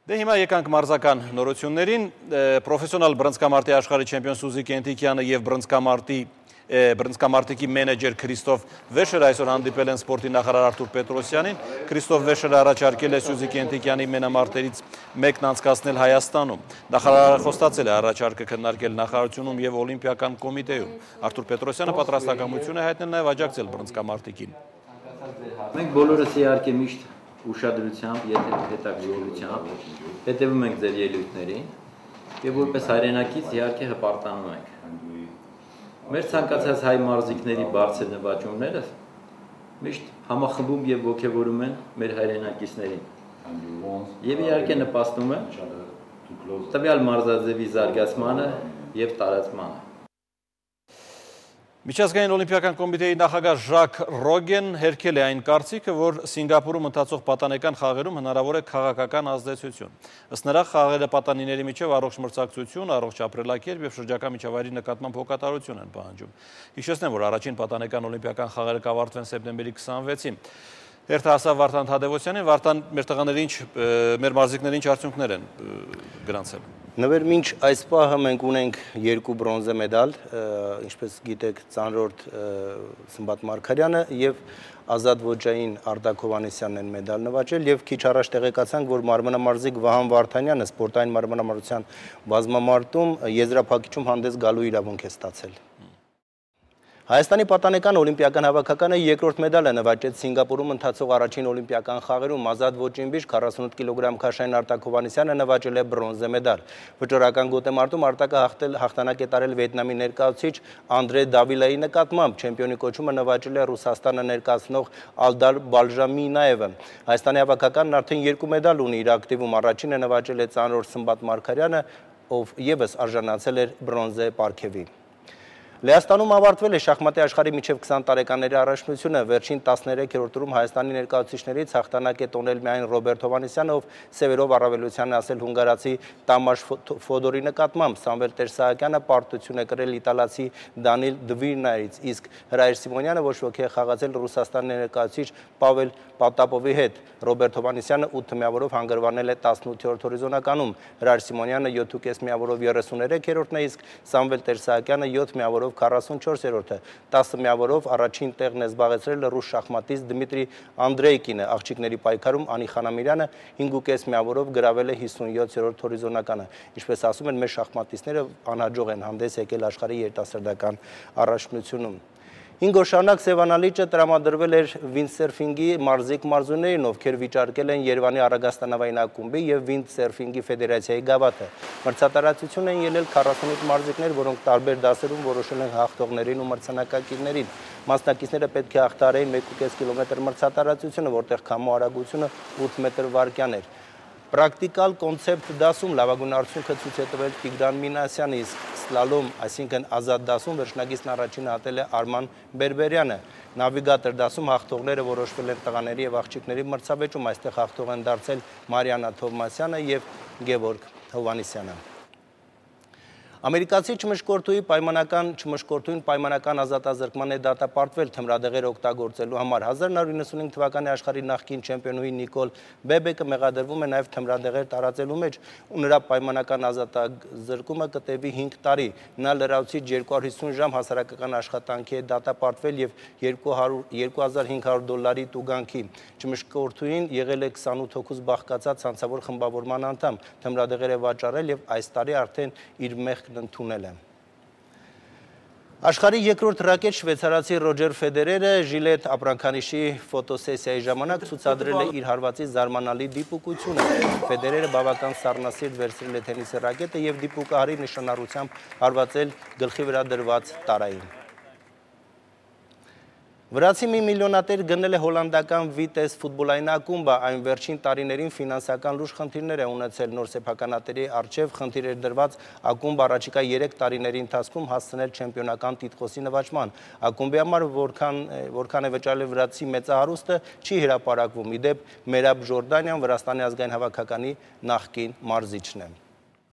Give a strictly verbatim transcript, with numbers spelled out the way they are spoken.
Դե հիմա եկանք մարզական նորություններին, պրոֆեսիոնալ բռնցքամարտի աշխարհի չեմպիոն Սուզիկ Ենթիկյանը եւ բռնցքամարտի բռնցքամարտիկի մենեջեր Քրիստոֆ Վեշերը այսօր հանդիպել են սպորտի նախարար Արթուր Պետրոսյանին։ Քրիստոֆ Վեշերը առաջարկել է Սուզիկ Ենթիկյանի մենամարտերից մեկն անցկացնել Հայաստանում։ Նախարարը խոստացել է առաջարկը քննարկել նախարարությունում եւ Օլիմպիական կոմիտեում։ Արթուր Պետրոսյանը պատրաստակամություն է հայտնել նաեւ աջակցել բռնցքամարտիկին։ Մենք բոլորս իհարկե միշտ ուշադրությամբ, հետաքրքրությամբ հետևում ենք ձեր ելույթներին եւ որպես հայրենակից իհարկե հպարտանում ենք։ Մեր ցանկացած հայ մարզիկների բարձր նվաճումները միշտ համախմբում եւ ողջևորում են մեր հայրենակիցներին եւ իհարկե նպաստում են տվյալ մարզաձևի զարգացմանը եւ տարածմանը։ Միջազգային օլիմպիական կոմիտեի նախագահ Ժակ Ռոգեն հերքել է այն կարծիքը, որ Սինգապուրում ընթացող պատանեկան խաղերում հնարավոր է քաղաքական ազդեցություն։ Ըստ նրա, խաղերը պատանիների միջև առողջ մրցակցություն, առողջ ապրելակերպ եւ շրջակա միջավայրի նկատմամբ հոգատարություն են պահանջում։ Հիշեցնեմ, որ առաջին պատանեկան օլիմպիական խաղերը կավարտվեն սեպտեմբերի քսանվեցին։ Երթահասավ Վարդան Թադևոսյանին, Վարդան, մեր տղաներին, մեր մարզիկներին ինչ արդյունքներ են գրանցել։ Նվեր, մինչ այս պահը մենք ունենք երկու բրոնզե մեդալ, ինչպես գիտեք, ծանրորդ Սմբատ Մարգարյանը եւ Ազատ ոճային Արտակ Հովհաննիսյանն են մեդալ նվաճել եւ քիչ առաջ տեղեկացանք, որ մարմնամարզիկ Վահան Վարդանյանը սպորտային մարմնամարզության բազմամարտում եզրափակիչում հանդես գալու իրավունք է ստացել։ Հայաստանի պատանեկան օլիմպիական հավաքականը երկրորդ մեդալ է նվաճեց Սինգապուրում ընթացող առաջին օլիմպիական խաղերում։ Ազատ ոճին քառասունութ կիլոգրամ քաշային Արտակ Հովհաննիսյանը նվաճել է բրոնզե մեդալ։ Վճռական գոտեմարտում Արտակը հաղթանակ է տարել Վիետնամի ներկայացուցիչ Անդրե Դավիլայի նկատմամբ։ Չեմպիոնի կոչումը նվաճել է Ռուսաստանը ներկայացնող Ալդար Բալժամինաևը։ Հայաստանի հավաքականն արդեն երկու մեդալ ունի իր ակտիվում։ Առաջինը նվաճել է ծանրորդ Սմբատ Մարգարյանը, ով եւս արժանացել էր բրոնզե պարգևի։ Լեհաստանում ավարտվել է շախմատի աշխարհի միջև քսան տարեկանների առաջնությունը։ Վերջին տասներեքերորդ տուրում Հայաստանի ներկայացուցիչներից հաղթանակ է տոնել միայն Ռոբերտ Հովհաննիսյանը, ով սևերով առավելության է ասել հունգարացի Տամաշ Ֆոդորի նկատմամբ։ Սամվել Տեր-Սահակյանը պարտություն է կրել իտալացի Դանիլ Դվիրնայից, իսկ Հրայր Սիմոնյանը ոչ ոքի է խաղացել Ռուսաստանի ներկայացուցիչ Պավել Պատապովի հետ։ Ռոբերտ Հովհաննիսյանը ութ միավորով հանգրվանել է տասնութերորդ հորիզոնականում։ Հրայր Սիմոնյանը յոթ կես միավորով երեսուներեքերորդն է, իսկ Սամվել Տեր-Սահակյանը յոթ միավորով քառասունչորսերորդը, տասը միավորով առաջին տեղն է զբաղեցրել ռուս շախմատիստ Դմիտրի Անդրեյկինը։ Աղջիկների պայքարում Անի Խանամիրյանը հինգ կես միավորով գրավել է հիսունյոթերորդ հորիզոնականը։ Ինչպես ասում են, մեր շախմատիստները անհաջող են հանդես եկել աշխարհի երիտասարդական առաջնությունում։ Հինգ օր շարունակ Սևանալիճը տրամադրվել էր վինդսերֆինգի մարզիկ մարզուներին, ովքեր վիճարկել են Երևանի Արագաստանավային ակումբի եւ վինդսերֆինգի ֆեդերացիայի գավաթը։ Մրցատարածություն են ելել քառասունութ մարզիկներ, որոնք տարբեր դասերում որոշել են հաղթողներին ու մրցանակակիրներին։ Մասնակիցները պետք է հաղթահարեին մեկ կես կիլոմետր մրցատարածությունը, որտեղ քամու արագությունը ութ մետր վայրկյան էր։ Պրակտիկալ կոնցեպտ դասում լավագույն արդյունքը ցույց է տվել Տիգրան Մինասյանը, իսկ սլալոմ, այսինքն ազատ դասում վերջնագիծն առաջինը հատել է Արման Բերբերյանը։ Նավիգատոր դասում հաղթողները որոշվել են տղաների եւ աղջիկների մրցավեճում, այստեղ հաղթող են դարձել Մարիանա Թովմասյանը եւ Գևորգ Հովհաննիսյանը։ Ամերիկացի չմշկորդուի պայմանական չմշկորդուին պայմանական ազատազրկման է դատապարտվել թմրադեղեր օգտագործելու համար։ հազար նոր իննսունհինգ թվականի աշխարհի նախկին չեմպիոնուհի Նիկոլ Բեբեկը մեղադրվում է նաև թմրադեղեր տարածելու մեջ, ու նրա պայմանական ազատազրկումը կտևի հինգ տարի։ Նա լրացուցիչ երկու հարյուր հիսուն ժամ հասարակական աշխատանքի է դատապարտվել եւ երկու հազար հինգ հարյուր դոլարի տուգանքի։ Չմշկորդուին եղել է քսանութ հոգուց բաղկացած ցանցավոր խմբավորման անդամ, թմրադեղեր է վաճառել եւ այս տարի արդեն իր մեղքն ընդունել է։ Աշխարհի երկրորդ ռակետ շվեյցարացի Ռոջեր Ֆեդերերը ժիլետ ապրանքանիշի ֆոտոսեսիայի ժամանակ ցուցադրել է իր հարվածի զարմանալի դիպուկությունը։ Ֆեդերերը բավական սառնասիրտ վերցրել է թենիսի ռակետը եւ դիպուկահարի նշանառությամբ հարվածել գլխի վրա դրված տարային։ Վրացի մի միլիոնատեր գնել է հոլանդական Վիտես ֆուտբոլային ակումբը, այն վերջին տարիներին ֆինանսական լուրջ խնդիրներ է ունեցել նոր սեփականատերի առջև խնդիր էր դրված ակումբը առաջիկա երեք տարիների ընթացքում հասցնել չեմպիոնական տիտղոսի նվաճման։ Ակումբի համար որքան որքան է վճարել վրացի մեծահարուստը չի հրապարակվում։ Ի դեպ Մերաբ Ժորդանյան Վրաստանի ազգային հավաքականի նախկին մարզիչն է։